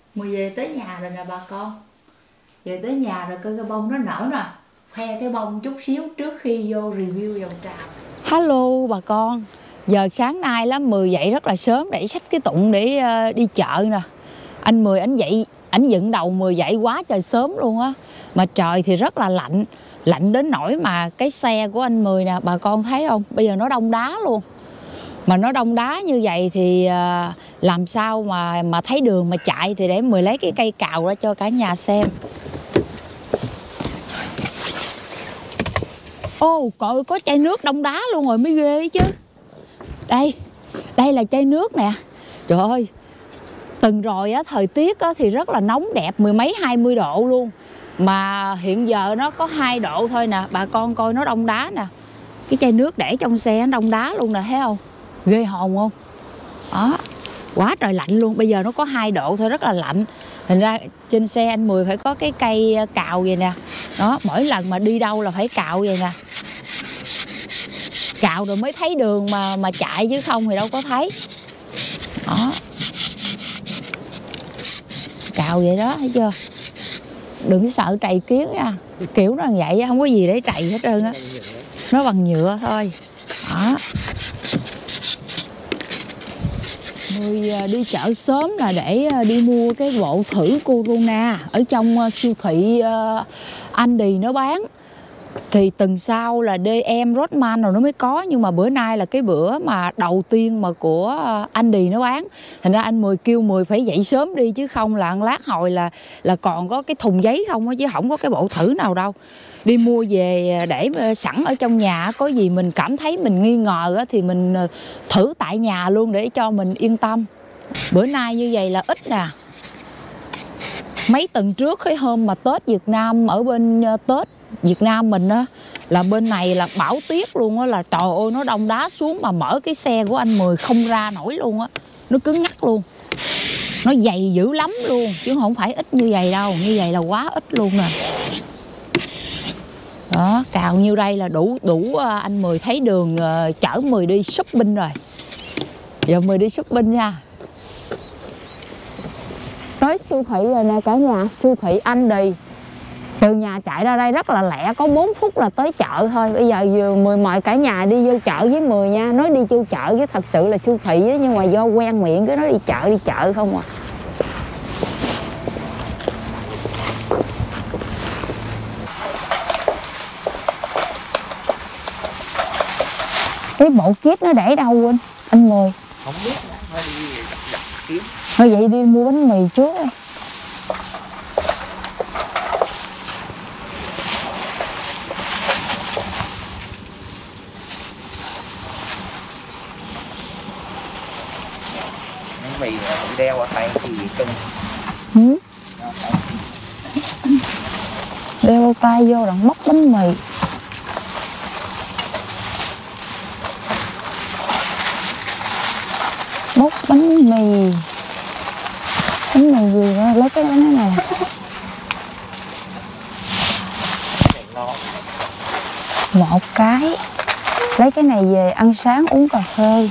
Mười về tới nhà rồi nè bà con. Về tới nhà rồi coi cái bông nó nở nè. Khoe cái bông chút xíu trước khi vô review dòng trà. Hello bà con. Giờ sáng nay là 10 dậy rất là sớm để xách cái tụng để đi chợ nè. Anh Mười anh dậy, anh dựng đầu 10 dậy quá trời sớm luôn á. Mà trời thì rất là lạnh. Lạnh đến nỗi mà cái xe của anh Mười nè, bà con thấy không? Bây giờ nó đông đá luôn. Mà nó đông đá như vậy thì làm sao mà thấy đường mà chạy. Thì để Mười lấy cái cây cào ra cho cả nhà xem. Ô, có chai nước đông đá luôn rồi mới ghê chứ. Đây là chai nước nè. Trời ơi, tuần rồi á, thời tiết á, thì rất là nóng đẹp, mười mấy 20 độ luôn. Mà hiện giờ nó có 2 độ thôi nè. Bà con coi nó đông đá nè. Cái chai nước để trong xe nó đông đá luôn nè, thấy không? Ghê hồn không? Đó, quá trời lạnh luôn. Bây giờ nó có 2 độ thôi, rất là lạnh. Thành ra trên xe anh Mười phải có cái cây cào vậy nè. Đó, mỗi lần mà đi đâu là phải cào vậy nè. Cào rồi mới thấy đường mà chạy, chứ không thì đâu có thấy. Đó, cào vậy đó, thấy chưa? Đừng sợ trầy kiến nha. Kiểu nó như vậy không có gì để trầy hết trơn á. Nó bằng nhựa thôi. Đó, Mười đi chợ sớm là để đi mua cái bộ thử Corona ở trong siêu thị Aldi nó bán. Thì tuần sau là DM Rossmann rồi nó mới có. Nhưng mà bữa nay là cái bữa mà đầu tiên mà của Aldi nó bán. Thành ra anh Mười kêu Mười phải dậy sớm đi, chứ không là ăn lát hồi là còn có cái thùng giấy không á, chứ không có cái bộ thử nào đâu. Đi mua về để sẵn ở trong nhà, có gì mình cảm thấy mình nghi ngờ á, thì mình thử tại nhà luôn để cho mình yên tâm. Bữa nay như vậy là ít nè. Mấy tuần trước cái hôm mà Tết Việt Nam, ở bên Tết Việt Nam mình á, là bên này là bão tuyết luôn á, là trời ơi nó đông đá xuống mà mở cái xe của anh Mười không ra nổi luôn á. Nó cứng ngắc luôn. Nó dày dữ lắm luôn, chứ không phải ít như vậy đâu. Như vậy là quá ít luôn nè. Đó, cào nhiêu đây là đủ anh Mười thấy đường chở Mười đi shopping rồi. Giờ Mười đi shopping nha. Tới siêu thị rồi nè cả nhà, siêu thị Aldi. Từ nhà chạy ra đây rất là lẹ, có 4 phút là tới chợ thôi. Bây giờ vừa Mười mời cả nhà đi vô chợ với Mười nha. Nói đi vô chợ chứ thật sự là siêu thị á, nhưng mà do quen miệng cái nói đi chợ không à. Cái bộ kit nó để đâu anh Mười? Không biết, nó đi gặp kiếm. Thôi vậy đi mua bánh mì trước đi. Bánh mì tự đeo ở tay thì cưng. Đeo tay vô rồi móc bánh mì. Bốc bánh mì. Bánh mì gì đó, lấy cái bánh này nè. Một cái. Lấy cái này về ăn sáng uống cà phê.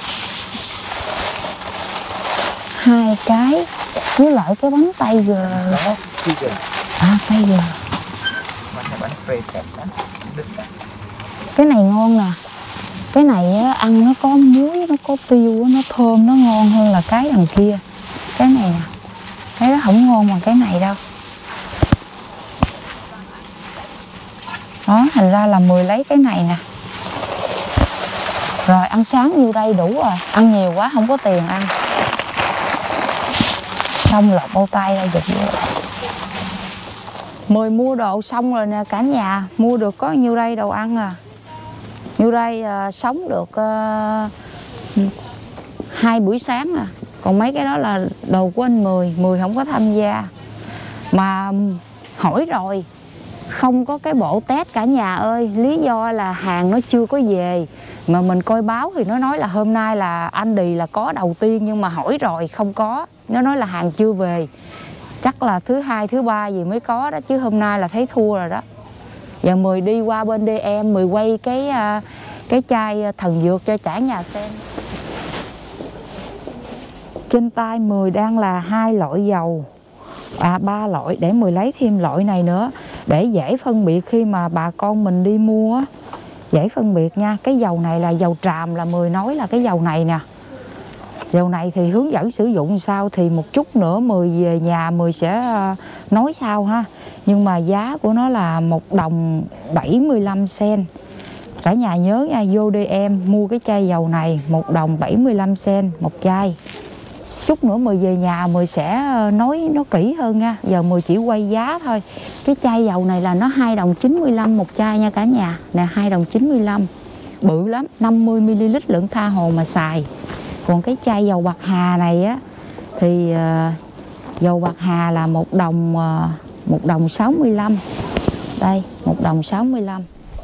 2 cái. Với lại cái bánh tay gờ. À, tay gờ. Cái này ngon nè. Cái này á, ăn nó có muối, nó có tiêu, nó thơm, nó ngon hơn là cái đằng kia. Cái này nè, cái đó không ngon bằng cái này đâu. Đó, thành ra là Mười lấy cái này nè. Rồi ăn sáng nhiêu đây đủ rồi. Ăn nhiều quá không có tiền ăn. Xong lọc bao tay ra giật vô. Mười mua đồ xong rồi nè cả nhà. Mua được có nhiêu đây đồ ăn à. Nhiêu đây sống được 2 buổi sáng à. Còn mấy cái đó là đồ của anh Mười không có tham gia. Mà hỏi rồi, không có cái bộ test cả nhà ơi. Lý do là hàng nó chưa có về. Mà mình coi báo thì nó nói là hôm nay là Aldi là có đầu tiên. Nhưng mà hỏi rồi không có. Nó nói là hàng chưa về. Chắc là thứ 2, thứ 3 gì mới có đó. Chứ hôm nay là thấy thua rồi đó. Giờ Mười đi qua bên DM, Mười quay cái chai thần dược cho cả nhà xem. Trên tay Mười đang là 2 loại dầu. 3 loại, để 10 lấy thêm loại này nữa để dễ phân biệt khi mà bà con mình đi mua á, dễ phân biệt nha. Cái dầu này là dầu tràm, là 10 nói là cái dầu này nè. Dầu này thì hướng dẫn sử dụng sao thì một chút nữa 10 về nhà 10 sẽ nói sau ha. Nhưng mà giá của nó là 1 đồng 75 cent. Cả nhà nhớ nha, vô DM mua cái chai dầu này 1 đồng 75 cent một chai. Chút nữa 10 về nhà 10 sẽ nói nó kỹ hơn nha. Giờ 10 chỉ quay giá thôi. Cái chai dầu này là nó 2 đồng 95 một chai nha cả nhà. Nè 2 đồng 95. Bự lắm, 50ml lượng tha hồ mà xài. Còn cái chai dầu bạc hà này á thì dầu bạc hà là 1 đồng 65. Đây, 1 đồng 65.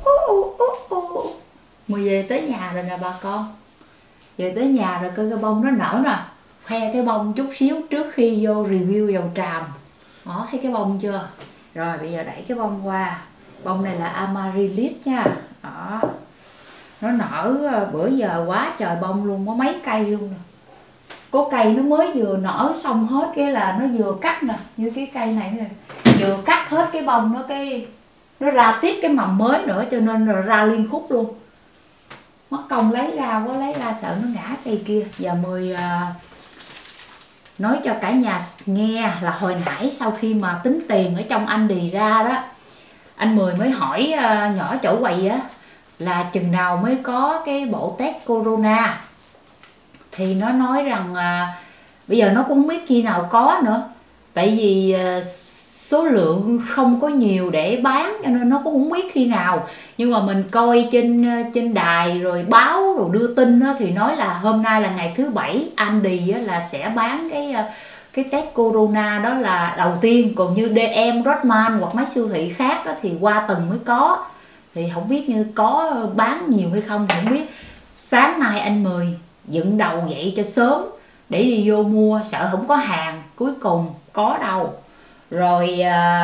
Mười về tới nhà rồi nè bà con. Về tới nhà rồi coi cái bông nó nở nè. Khoe cái bông chút xíu trước khi vô review dầu tràm. Đó, thấy cái bông chưa? Rồi bây giờ đẩy cái bông qua. Bông này là Amaryllis nha. Đó. Nó nở bữa giờ quá trời bông luôn, có mấy cây luôn nè. Có cây nó mới vừa nở xong hết cái là nó vừa cắt nè, như cái cây này nè. Vừa cắt hết cái bông nó ra tiếp cái mầm mới nữa, cho nên là ra liên khúc luôn. Mất công lấy ra quá, lấy ra sợ nó ngã cây kia. Giờ 10 nói cho cả nhà nghe là hồi nãy sau khi mà tính tiền ở trong Aldi ra đó, anh Mười mới hỏi nhỏ chỗ quầy á là chừng nào mới có cái bộ test corona. Thì nó nói rằng bây giờ nó cũng không biết khi nào có nữa. Tại vì số lượng không có nhiều để bán, cho nên nó cũng không biết khi nào. Nhưng mà mình coi trên đài rồi báo rồi đưa tin đó, thì nói là hôm nay là ngày thứ Bảy, Aldi là sẽ bán cái test corona đó là đầu tiên. Còn như DM, Rossmann hoặc mấy siêu thị khác đó, thì qua tuần mới có. Thì không biết như có bán nhiều hay không thì không biết. Sáng nay anh Mười dựng đầu dậy cho sớm để đi vô mua, sợ không có hàng, cuối cùng có đâu. Rồi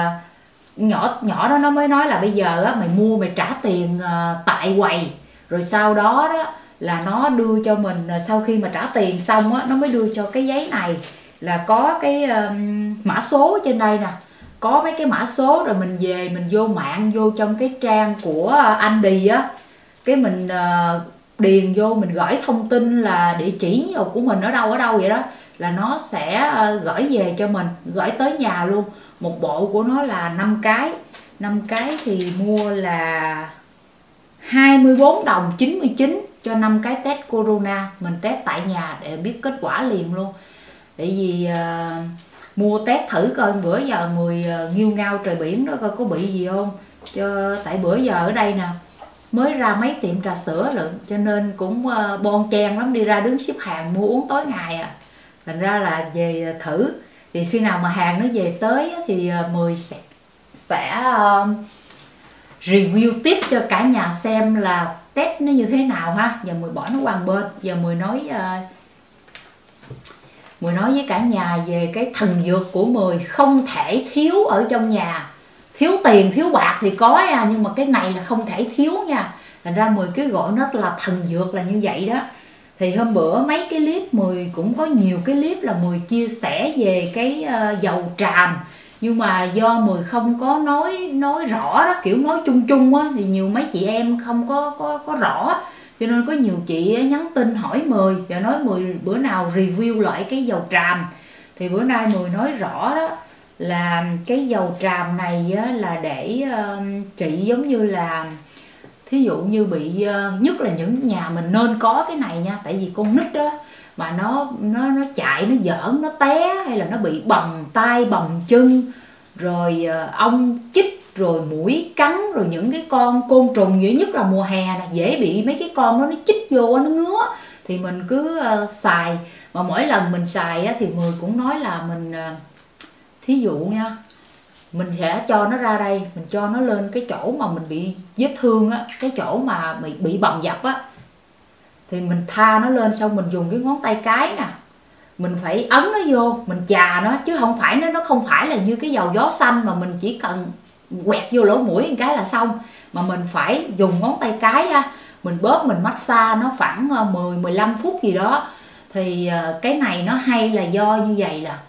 nhỏ đó nó mới nói là bây giờ á, mày mua mày trả tiền tại quầy, rồi sau đó đó là nó đưa cho mình, sau khi mà trả tiền xong á, nó mới đưa cho cái giấy này là có cái mã số trên đây nè. Có mấy cái mã số rồi mình về mình vô mạng, vô trong cái trang của Aldi á, cái mình điền vô, mình gửi thông tin là địa chỉ của mình ở đâu vậy đó, là nó sẽ gửi về cho mình, gửi tới nhà luôn. Một bộ của nó là 5 cái. 5 cái thì mua là 24 đồng 99 cho 5 cái test corona. Mình test tại nhà để biết kết quả liền luôn. Tại vì mua test thử coi bữa giờ 10 nghiêu ngao trời biển đó coi có bị gì không. Tại bữa giờ ở đây nè mới ra mấy tiệm trà sữa lận, cho nên cũng bon chen lắm, đi ra đứng xếp hàng mua uống tối ngày à. Thành ra là về thử. Thì khi nào mà hàng nó về tới thì 10 sẽ review tiếp cho cả nhà xem là test nó như thế nào ha. Giờ 10 bỏ nó qua bên. Giờ 10 nói với cả nhà về cái thần dược của 10 không thể thiếu ở trong nhà. Thiếu tiền, thiếu bạc thì có nha, nhưng mà cái này là không thể thiếu nha. Thành ra 10 cứ gọi nó là thần dược là như vậy đó. Thì hôm bữa mấy cái clip 10 cũng có nhiều cái clip là 10 chia sẻ về cái dầu tràm. Nhưng mà do 10 không có nói rõ đó, kiểu nói chung chung á, thì nhiều mấy chị em không có rõ. Cho nên có nhiều chị nhắn tin hỏi 10 và nói 10 bữa nào review lại cái dầu tràm. Thì bữa nay 10 nói rõ đó là cái dầu tràm này á, là để trị giống như là thí dụ như bị nhất là những nhà mình nên có cái này nha. Tại vì con nít đó mà nó chạy, nó giỡn, nó té hay là nó bị bầm tay bầm chân, rồi ong chích, rồi muỗi cắn, rồi những cái con côn trùng, dễ nhất là mùa hè nè, dễ bị mấy cái con đó nó chích vô nó ngứa. Thì mình cứ xài, mà mỗi lần mình xài á, thì 10 cũng nói là mình thí dụ nha, mình sẽ cho nó ra đây, mình cho nó lên cái chỗ mà mình bị vết thương á, cái chỗ mà bị bầm dập á, thì mình tha nó lên, xong mình dùng cái ngón tay cái nè, mình phải ấn nó vô, mình chà nó, chứ không phải nó không phải là như cái dầu gió xanh mà mình chỉ cần quẹt vô lỗ mũi một cái là xong, mà mình phải dùng ngón tay cái á, mình bóp, mình massage nó khoảng 10-15 phút gì đó. Thì cái này nó hay là do như vậy là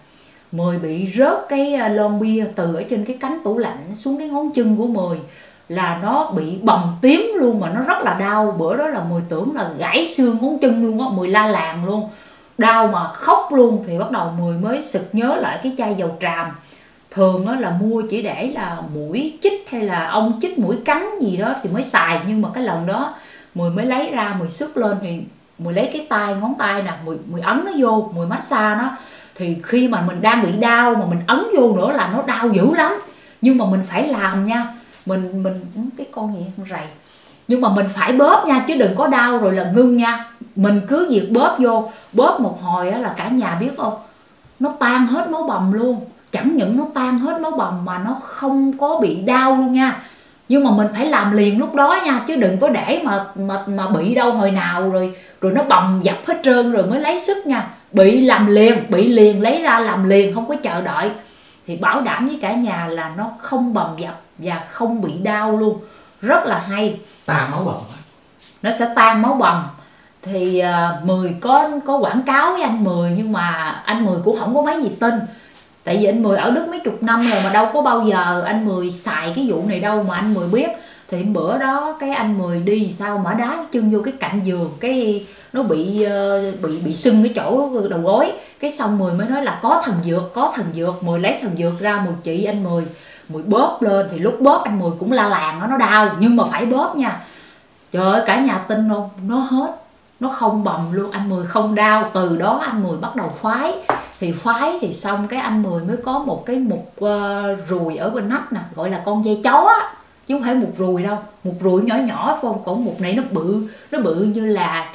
Mười bị rớt cái lon bia từ ở trên cái cánh tủ lạnh xuống cái ngón chân của Mười, là nó bị bầm tím luôn, mà nó rất là đau. Bữa đó là Mười tưởng là gãy xương ngón chân luôn á, Mười la làng luôn, đau mà khóc luôn. Thì bắt đầu Mười mới sực nhớ lại cái chai dầu tràm. Thường á là mua chỉ để là mũi chích hay là ong chích mũi cắn gì đó thì mới xài, nhưng mà cái lần đó Mười mới lấy ra, Mười xức lên thì Mười lấy cái tay, ngón tay nè, Mười ấn nó vô, Mười massage nó. Thì khi mà mình đang bị đau mà mình ấn vô nữa là nó đau dữ lắm. Nhưng mà mình phải làm nha, mình cái con gì con rầy, nhưng mà mình phải bóp nha, chứ đừng có đau rồi là ngưng nha. Mình cứ việc bóp vô, bóp một hồi á là cả nhà biết không, nó tan hết máu bầm luôn. Chẳng những nó tan hết máu bầm mà nó không có bị đau luôn nha. Nhưng mà mình phải làm liền lúc đó nha, chứ đừng có để mà bị đau hồi nào rồi nó bầm dập hết trơn rồi mới lấy sức nha. Bị làm liền, bị liền lấy ra làm liền, không có chờ đợi. Thì bảo đảm với cả nhà là nó không bầm dập và không bị đau luôn. Rất là hay. Tan máu bầm, nó sẽ tan máu bầm. Thì Mười có quảng cáo với anh Mười, nhưng mà anh Mười cũng không có mấy gì tin. Tại vì anh Mười ở Đức mấy chục năm rồi mà đâu có bao giờ anh Mười xài cái vụ này đâu mà anh Mười biết. Thì bữa đó cái anh Mười đi sao mà đá chân vô cái cạnh giường, cái nó bị sưng cái chỗ đầu gối. Cái xong Mười mới nói là có thần dược. Mười lấy thần dược ra, Mười chỉ anh Mười bóp lên. Thì lúc bóp anh Mười cũng la làng, nó đau nhưng mà phải bóp nha. Trời ơi, cả nhà tin không, nó hết, nó không bầm luôn, anh Mười không đau. Từ đó anh Mười bắt đầu phái. Thì phái thì xong cái anh Mười mới có một cái mục ruồi ở bên nách nè, gọi là con dây chó á, chứ không phải mục ruồi đâu. Mục ruồi nhỏ nhỏ phải không, còn mục này nó bự như là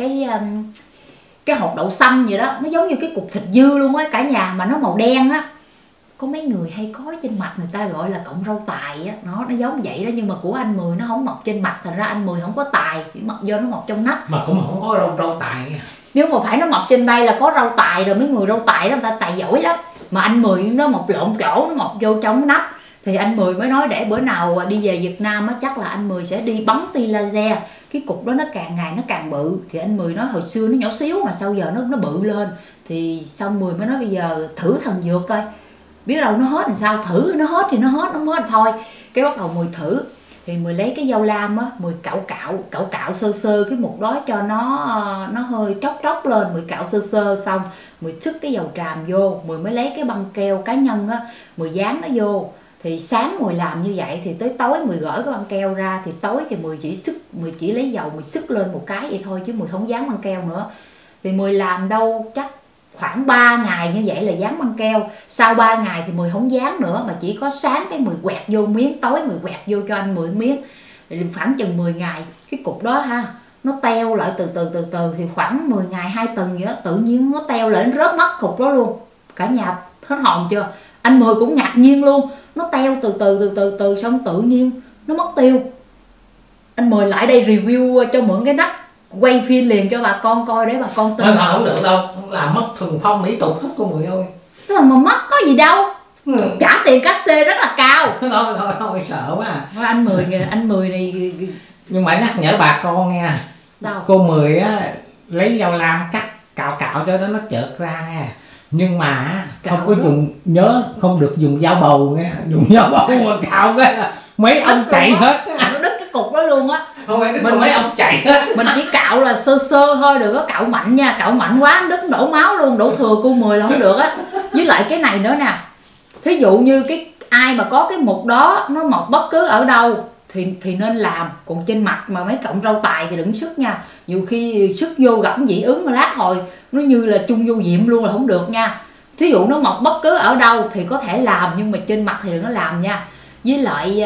cái hột đậu xanh vậy đó, nó giống như cái cục thịt dư luôn á cả nhà, mà nó màu đen á. Có mấy người hay có trên mặt, người ta gọi là cọng rau tài á, nó giống vậy đó. Nhưng mà của anh Mười nó không mọc trên mặt, thành ra anh Mười không có tài, do nó mọc trong nách. mà cũng không có rau tài nha. Nếu mà phải nó mọc trên đây là có rau tài rồi. Mấy người rau tài đó người ta tài giỏi lắm. Mà anh Mười nó mọc lộn chỗ, nó mọc vô trong nách. Thì anh Mười mới nói để bữa nào đi về Việt Nam á, chắc là anh Mười sẽ đi bấm tia laser. Cái cục đó nó càng ngày nó càng bự. Thì anh Mười nói hồi xưa nó nhỏ xíu mà sao giờ nó bự lên. Thì xong Mười mới nói bây giờ thử thần dược coi, biết đâu nó hết làm sao. Thử nó hết thì nó hết, nó không hết thì thôi. Cái bắt đầu Mười thử. Thì Mười lấy cái dao lam á, Mười cạo sơ cái mục đó cho nó hơi tróc lên. Mười cạo sơ xong, Mười sức cái dầu tràm vô. Mười mới lấy cái băng keo cá nhân á, Mười dán nó vô. Thì sáng Mười làm như vậy, thì tới tối Mười gỡ cái băng keo ra. Thì tối thì Mười chỉ lấy dầu Mười sức lên một cái vậy thôi, chứ Mười không dán băng keo nữa. Thì Mười làm đâu chắc khoảng 3 ngày như vậy là dán băng keo. Sau 3 ngày thì Mười không dán nữa, mà chỉ có sáng cái Mười quẹt vô miếng, tối Mười quẹt vô cho anh Mười miếng. Thì khoảng chừng 10 ngày cái cục đó ha, nó teo lại từ từ. Thì khoảng 10 ngày 2 tuần vậy đó, tự nhiên nó teo lại, nó rớt mất cục đó luôn. Cả nhà hết hồn chưa? Anh Mười cũng ngạc nhiên luôn. Nó teo từ xong tự nhiên nó mất tiêu. Anh Mười lại đây review cho mượn cái nắp, quay phim liền cho bà con coi để bà con tin. Không được đâu, làm mất thuần phong mỹ tục hết cô Mười ơi. Sao mà mất có gì đâu, trả tiền cát xê rất là cao. Thôi sợ quá à. Anh Mười này. Nhưng mà nhắc nhở bà con nha. Sao? Cô Mười á lấy dao lam cắt cạo cho nó chợt ra nha. Nhưng mà không có nhớ không được dùng dao bầu nha. Dùng dao bầu mà cạo cái mấy ông chạy hết. Nó đứt cái cục đó luôn á. Mấy ông chạy hết. Mình chỉ cạo là sơ thôi, đừng có cạo mạnh nha. Cạo mạnh quá đứt đổ máu luôn, đổ thừa cô Mười là không được á. Với lại cái này nữa nè, thí dụ như ai mà có cái mục đó nó mọc bất cứ ở đâu thì nên làm. Còn trên mặt mà mấy cọng rau tài thì đừng sức nha. Nhiều khi sức vô gặp dị ứng mà lát hồi nó như là chung vô diệm luôn là không được nha. Thí dụ nó mọc bất cứ ở đâu thì có thể làm, nhưng mà trên mặt thì đừng có làm nha. Với lại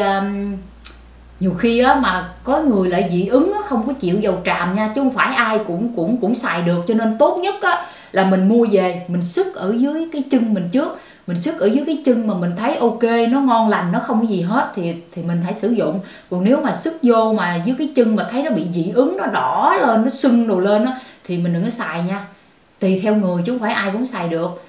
nhiều khi á mà có người lại dị ứng á, không có chịu dầu tràm nha, chứ không phải ai cũng xài được. Cho nên tốt nhất á là mình mua về mình xức ở dưới cái chân mình trước. Mình xức ở dưới cái chân mà mình thấy ok, nó ngon lành, nó không có gì hết thì mình hãy sử dụng. Còn nếu mà xức vô mà dưới cái chân mà thấy nó bị dị ứng, nó đỏ lên, nó sưng đồ lên á, thì mình đừng có xài nha. Tùy theo người chứ không phải ai cũng xài được.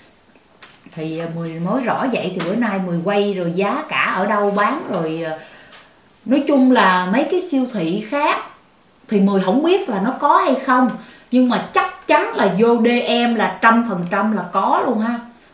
Thì Mười nói rõ vậy. Thì bữa nay Mười quay rồi giá cả ở đâu bán rồi. Nói chung là mấy cái siêu thị khác thì Mười không biết là nó có hay không, nhưng mà chắc chắn là vô DM là 100% là có luôn ha.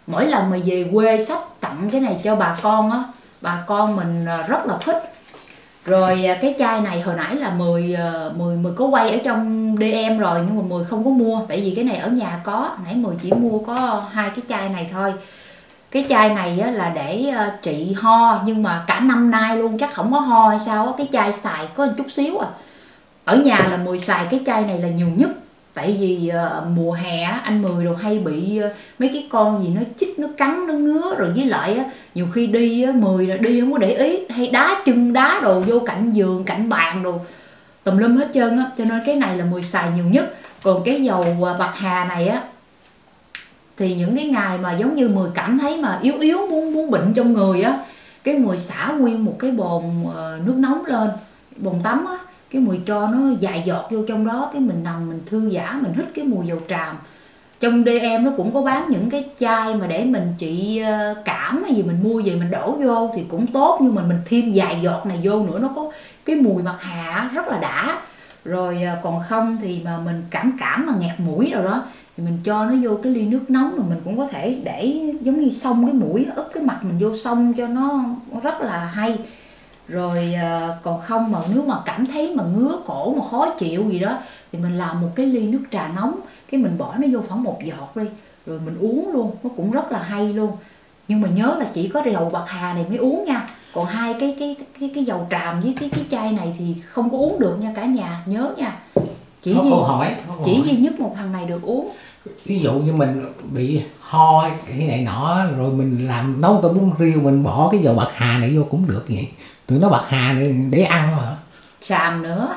mỗi lần mà về quê xách tặng cái này cho bà con á, bà con mình rất là thích. Rồi cái chai này hồi nãy là Mười có quay ở trong DM rồi, nhưng mà Mười không có mua, tại vì cái này ở nhà có, nãy Mười chỉ mua có 2 cái chai này thôi. Cái chai này á, là để trị ho, nhưng mà cả năm nay luôn chắc không có ho hay sao á. Cái chai xài có một chút xíu à. Ở nhà là Mười xài cái chai này là nhiều nhất. Tại vì mùa hè anh Mười đồ hay bị mấy cái con gì nó chích, nó cắn, nó ngứa. Rồi với lại nhiều khi đi Mười là đi không có để ý, hay đá chân đá đồ vô cạnh giường, cạnh bàn đồ tùm lum hết trơn á. Cho nên cái này là Mười xài nhiều nhất. Còn cái dầu bạc hà này á, thì những cái ngày mà giống như Mười cảm thấy mà yếu yếu muốn bệnh trong người á, cái Mười xả nguyên một cái bồn nước nóng lên, bồn tắm á, cái Mười cho nó vài giọt vô trong đó, cái mình nằm mình thư giãn, mình hít cái mùi dầu tràm. Trong DM nó cũng có bán những cái chai mà để mình trị cảm hay gì, mình mua về mình đổ vô thì cũng tốt, nhưng mà mình thêm vài giọt này vô nữa, nó có cái mùi bạc hà rất là đã. Rồi còn không thì mà mình cảm mà nghẹt mũi rồi đó, thì mình cho nó vô cái ly nước nóng, mà mình cũng có thể để giống như xông cái mũi, úp cái mặt mình vô xông cho nó rất là hay. Rồi còn không mà nếu mà cảm thấy mà ngứa cổ mà khó chịu gì đó, thì mình làm một cái ly nước trà nóng, cái mình bỏ nó vô khoảng 1 giọt đi, rồi mình uống luôn, nó cũng rất là hay luôn. Nhưng mà nhớ là chỉ có dầu bạc hà này mới uống nha, còn 2 cái dầu tràm với cái chai này thì không có uống được nha cả nhà, nhớ nha. Chỉ duy nhất một thằng này được uống. Ví dụ như mình bị ho cái này nọ, rồi mình làm nấu tô bún riêu, mình bỏ cái dầu bạc hà này vô cũng được vậy. Tụi nó bạc hà này để ăn hả? Xàm nữa.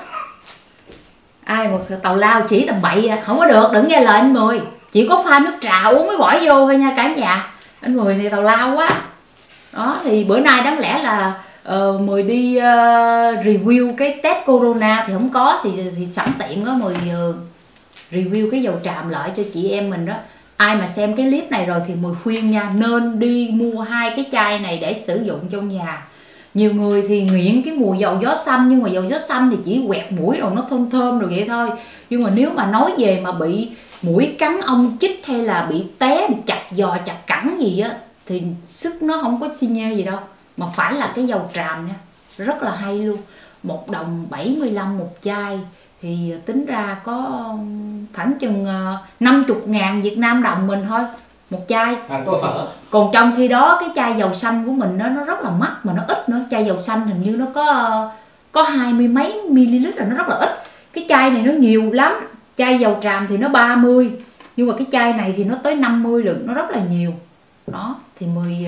Ai mà tào lao chỉ tầm bậy không có được, đừng nghe lời anh Mười. Chỉ có pha nước trà uống mới bỏ vô thôi nha cả nhà. Anh Mười này tào lao quá. Đó thì bữa nay đáng lẽ là Mười đi review cái test corona thì không có, thì sẵn tiện đó Mười review cái dầu tràm lại cho chị em mình đó. Ai mà xem cái clip này rồi thì Mười khuyên nha, nên đi mua 2 cái chai này để sử dụng trong nhà. Nhiều người thì nghiện cái mùi dầu gió xanh, nhưng mà dầu gió xanh thì chỉ quẹt mũi rồi nó thơm thơm rồi vậy thôi. Nhưng mà nếu mà nói về mà bị mũi cắn ong chích hay là bị té, bị chặt giò chặt cẳng gì á, thì sức nó không có xi nhê gì đâu, mà phải là cái dầu tràm nha, rất là hay luôn. 1 đồng 75 một chai, thì tính ra có khoảng chừng 50.000 Việt Nam đồng mình thôi một chai. Còn trong khi đó cái chai dầu xanh của mình nó rất là mắc mà nó ít nữa. Chai dầu xanh hình như nó có 20 mấy ml là nó rất là ít. Cái chai này nó nhiều lắm. Chai dầu tràm thì nó 30, nhưng mà cái chai này thì nó tới 50 lượng, nó rất là nhiều. Đó thì Mười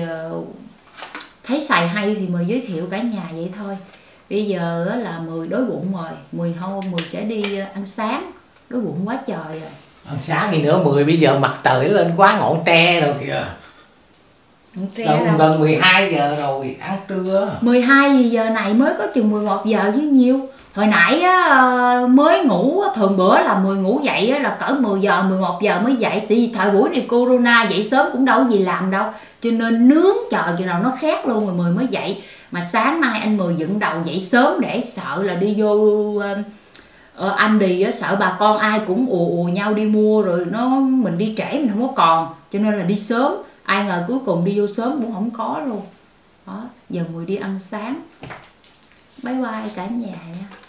thấy xài hay thì Mười giới thiệu cả nhà vậy thôi. Bây giờ là Mười đói bụng rồi, Mười sẽ đi ăn sáng, đói bụng quá trời rồi. Ăn sáng gì nữa, 10 bây giờ mặt trời lên quá ngọn tre rồi kìa. Gần 12 giờ rồi, ăn trưa. 12 giờ này mới có chừng 11 giờ chứ nhiều. Hồi nãy mới ngủ, thường bữa là Mười ngủ dậy là cỡ 10 giờ, 11 giờ mới dậy. Tại vì thời buổi này corona dậy sớm cũng đâu có gì làm đâu, cho nên nướng chờ chừng nào nó khét luôn rồi Mười mới dậy. Mà sáng nay anh Mười dựng đầu dậy sớm để sợ là đi vô anh đi á, sợ bà con ai cũng ùa nhau đi mua, rồi mình đi trễ mình không có còn, cho nên là đi sớm. Ai ngờ cuối cùng đi vô sớm cũng không có luôn. Đó, giờ Mười đi ăn sáng. Bye bye cả nhà nha.